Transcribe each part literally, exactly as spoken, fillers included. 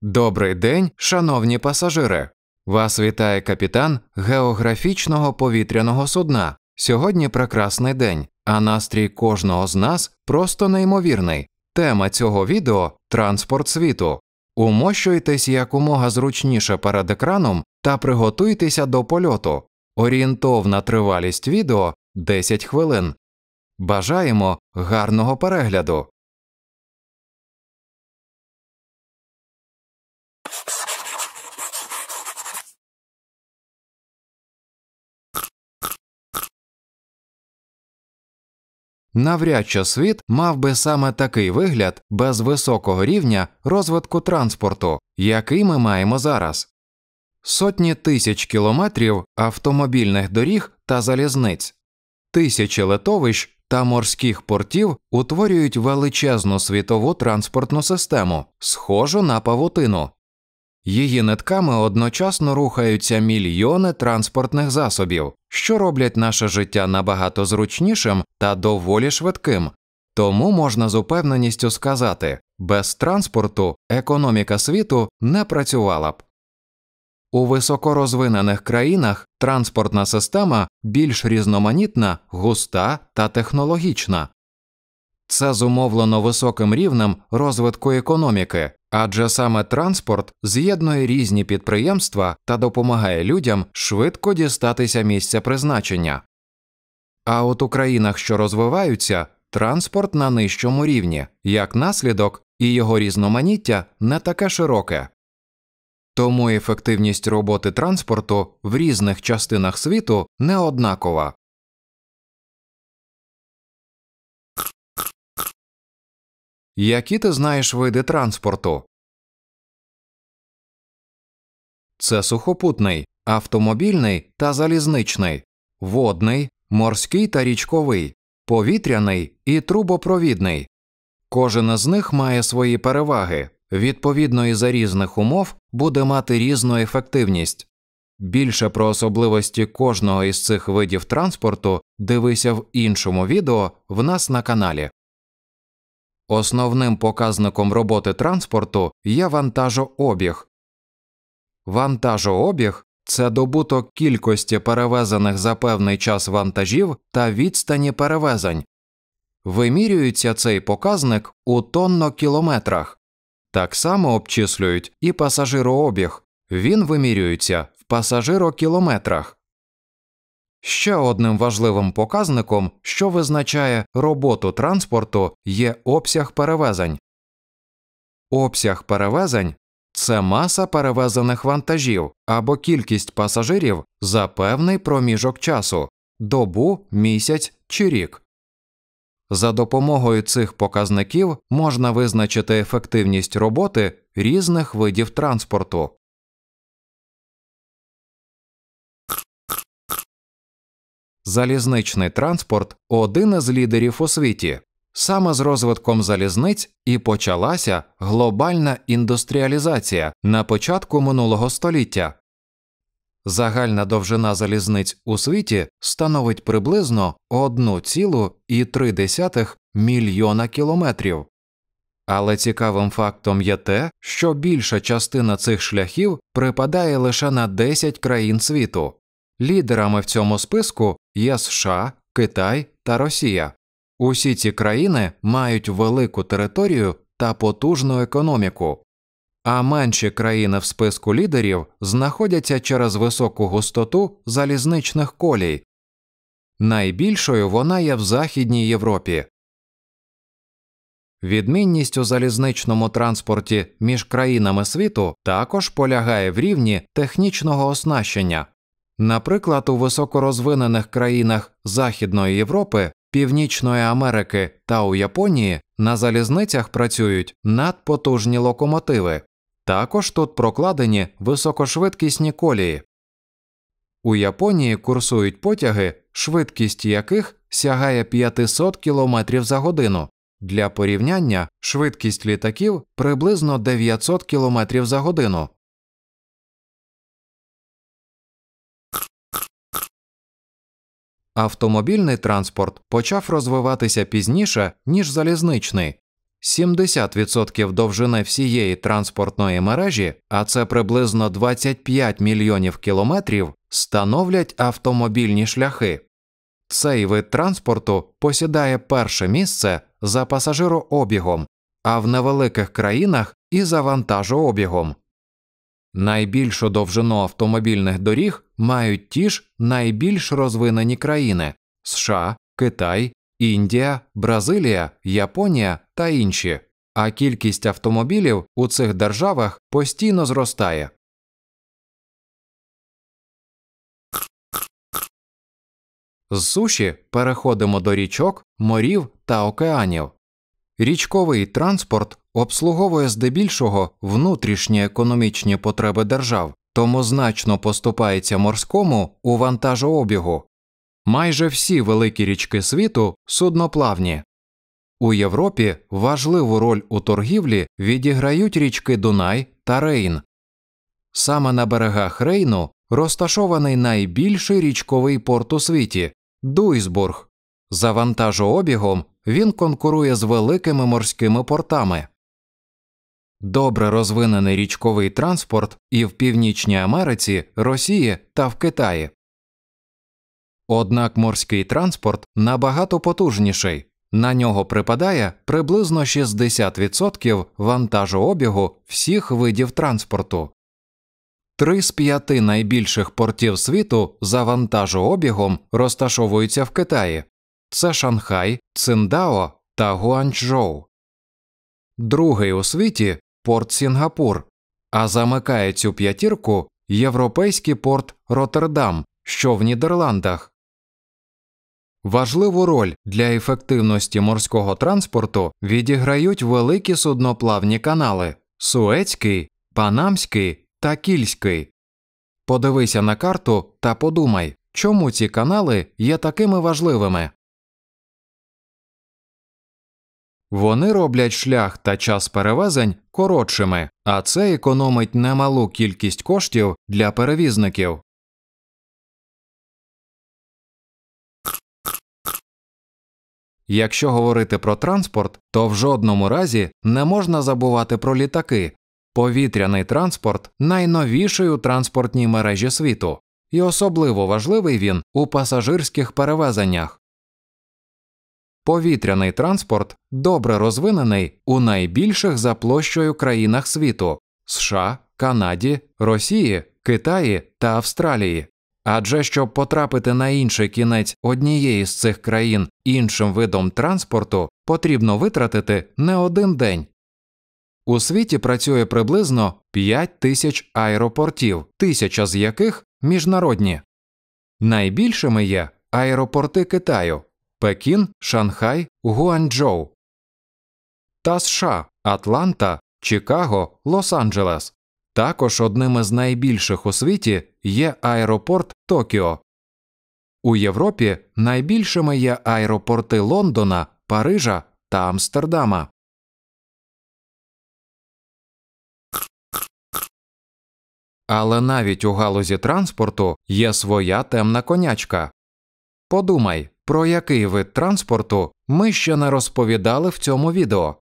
Добрий день, шановні пасажири! Вас вітає капітан географічного повітряного судна. Сьогодні прекрасний день, а настрій кожного з нас просто неймовірний. Тема цього відео – транспорт світу. Умощуйтесь якомога зручніше перед екраном та приготуйтеся до польоту. Орієнтовна тривалість відео – десять хвилин. Бажаємо гарного перегляду! Навряд чи світ мав би саме такий вигляд без високого рівня розвитку транспорту, який ми маємо зараз. Сотні тисяч кілометрів автомобільних доріг та залізниць, тисячі литовищ та морських портів утворюють величезну світову транспортну систему, схожу на павутину. Її нитками одночасно рухаються мільйони транспортних засобів, що роблять наше життя набагато зручнішим та доволі швидким. Тому можна з упевненістю сказати, без транспорту економіка світу не працювала б. У високорозвинених країнах транспортна система більш різноманітна, густа та технологічна. Це зумовлено високим рівнем розвитку економіки, адже саме транспорт з'єднує різні підприємства та допомагає людям швидко дістатися місця призначення. А от у країнах, що розвиваються, транспорт на нижчому рівні, як наслідок, і його різноманіття не таке широке. Тому ефективність роботи транспорту в різних частинах світу не однакова. Які ти знаєш види транспорту? Це сухопутний, автомобільний та залізничний, водний, морський та річковий, повітряний і трубопровідний. Кожен із них має свої переваги, відповідно і за різних умов буде мати різну ефективність. Більше про особливості кожного із цих видів транспорту дивися в іншому відео в нас на каналі. Основним показником роботи транспорту є вантажообіг. Вантажообіг – це добуток кількості перевезених за певний час вантажів та відстані перевезень. Вимірюється цей показник у тонно-кілометрах. Так само обчислюють і пасажирообіг. Він вимірюється в пасажирокілометрах. Ще одним важливим показником, що визначає роботу транспорту, є обсяг перевезень. Обсяг перевезень – це маса перевезених вантажів або кількість пасажирів за певний проміжок часу – добу, місяць чи рік. За допомогою цих показників можна визначити ефективність роботи різних видів транспорту. Залізничний транспорт – один із лідерів у світі. Саме з розвитком залізниць і почалася глобальна індустріалізація на початку минулого століття. Загальна довжина залізниць у світі становить приблизно один цілих три десятих мільйона кілометрів. Але цікавим фактом є те, що більша частина цих шляхів припадає лише на десять країн світу. Лідерами в цьому списку є США, Китай та Росія. Усі ці країни мають велику територію та потужну економіку. А менші країни в списку лідерів знаходяться через високу густоту залізничних колій. Найбільшою вона є в Західній Європі. Відмінність у залізничному транспорті між країнами світу також полягає в рівні технічного оснащення. Наприклад, у високорозвинених країнах Західної Європи, Північної Америки та у Японії на залізницях працюють надпотужні локомотиви. Також тут прокладені високошвидкісні колії. У Японії курсують потяги, швидкість яких сягає п'ятсот кілометрів за годину. Для порівняння, швидкість літаків приблизно дев'ятсот кілометрів за годину. Автомобільний транспорт почав розвиватися пізніше, ніж залізничний. сімдесят відсотків довжини всієї транспортної мережі, а це приблизно двадцять п'ять мільйонів кілометрів, становлять автомобільні шляхи. Цей вид транспорту посідає перше місце за пасажирообігом, а в невеликих країнах – і за вантажообігом. Найбільшу довжину автомобільних доріг мають ті ж найбільш розвинені країни – США, Китай, Індія, Бразилія, Японія та інші, а кількість автомобілів у цих державах постійно зростає. З суші переходимо до річок, морів та океанів. Річковий транспорт обслуговує здебільшого внутрішні економічні потреби держав, тому значно поступається морському у вантажообігу. Майже всі великі річки світу судноплавні. У Європі важливу роль у торгівлі відіграють річки Дунай та Рейн. Саме на берегах Рейну розташований найбільший річковий порт у світі – Дуйсбург. За вантажообігом він конкурує з великими морськими портами. Добре розвинений річковий транспорт і в Північній Америці, Росії та в Китаї. Однак морський транспорт набагато потужніший. На нього припадає приблизно шістдесят відсотків вантажообігу всіх видів транспорту. Три з п'яти найбільших портів світу за вантажообігом розташовуються в Китаї. Це Шанхай, Циндао та Гуанчжоу. Другий у світі – порт Сінгапур, а замикає цю п'ятірку європейський порт Роттердам, що в Нідерландах. Важливу роль для ефективності морського транспорту відіграють великі судноплавні канали – Суецький, Панамський та Кільський. Подивися на карту та подумай, чому ці канали є такими важливими. Вони роблять шлях та час перевезень коротшими, а це економить немалу кількість коштів для перевізників. Якщо говорити про транспорт, то в жодному разі не можна забувати про літаки. Повітряний транспорт – найновіший у транспортній мережі світу, і особливо важливий він у пасажирських перевезеннях. Повітряний транспорт добре розвинений у найбільших за площею країнах світу – США, Канаді, Росії, Китаї та Австралії. Адже щоб потрапити на інший кінець однієї з цих країн іншим видом транспорту, потрібно витратити не один день. У світі працює приблизно п'ять тисяч аеропортів, тисяча з яких міжнародні. Найбільшими є аеропорти Китаю – Пекін, Шанхай, Гуанчжоу. Та США – Атланта, Чикаго, Лос-Анджелес. Також одним із найбільших у світі є аеропорт Токіо. У Європі найбільшими є аеропорти Лондона, Парижа та Амстердама. Але навіть у галузі транспорту є своя темна конячка. Подумай, про який вид транспорту ми ще не розповідали в цьому відео.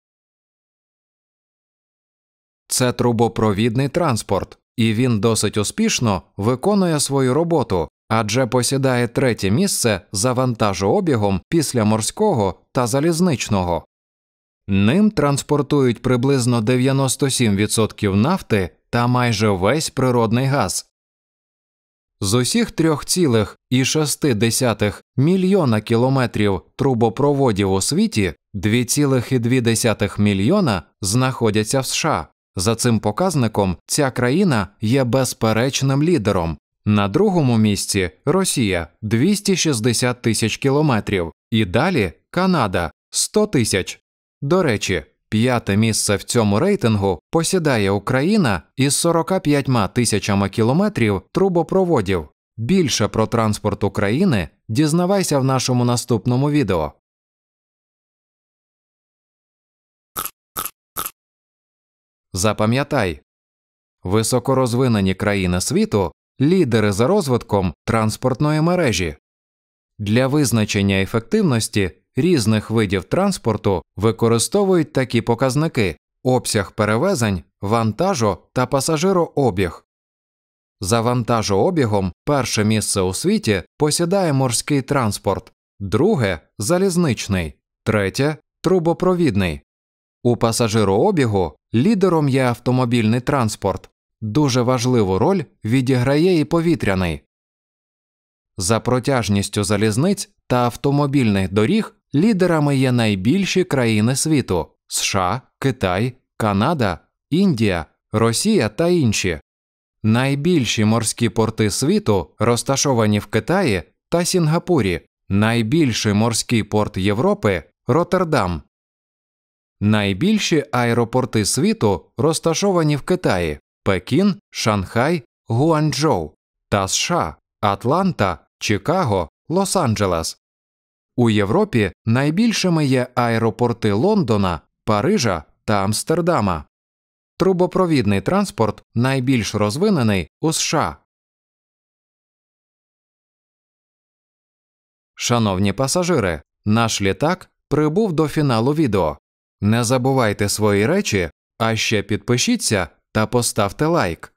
Це трубопровідний транспорт, і він досить успішно виконує свою роботу, адже посідає третє місце за вантажообігом після морського та залізничного. Ним транспортують приблизно дев'яносто сім відсотків нафти та майже весь природний газ. З усіх три цілих шість десятих мільйона кілометрів трубопроводів у світі два цілих дві десятих мільйона знаходяться в США. За цим показником ця країна є безперечним лідером. На другому місці – Росія – двісті шістдесят тисяч кілометрів. І далі – Канада – сто тисяч. До речі, п'яте місце в цьому рейтингу посідає Україна із сорока п'ятьма тисячами кілометрів трубопроводів. Більше про транспорт України дізнавайся в нашому наступному відео. Запам'ятай, високорозвинені країни світу – лідери за розвитком транспортної мережі. Для визначення ефективності різних видів транспорту використовують такі показники: обсяг перевезень, вантажо- та пасажирообіг. За вантажообігом перше місце у світі посідає морський транспорт, друге – залізничний, третє – трубопровідний. У пасажирообігу лідером є автомобільний транспорт. Дуже важливу роль відіграє і повітряний. За протяжністю залізниць та автомобільних доріг лідерами є найбільші країни світу – США, Китай, Канада, Індія, Росія та інші. Найбільші морські порти світу розташовані в Китаї та Сінгапурі. Найбільший морський порт Європи – Роттердам. Найбільші аеропорти світу розташовані в Китаї – Пекін, Шанхай, Гуанчжоу та США – Атланта, Чикаго, Лос-Анджелес. У Європі найбільшими є аеропорти Лондона, Парижа та Амстердама. Трубопровідний транспорт найбільш розвинений у США. Шановні пасажири, наш літак прибув до фіналу відео. Не забувайте свої речі, а ще підпишіться та поставте лайк.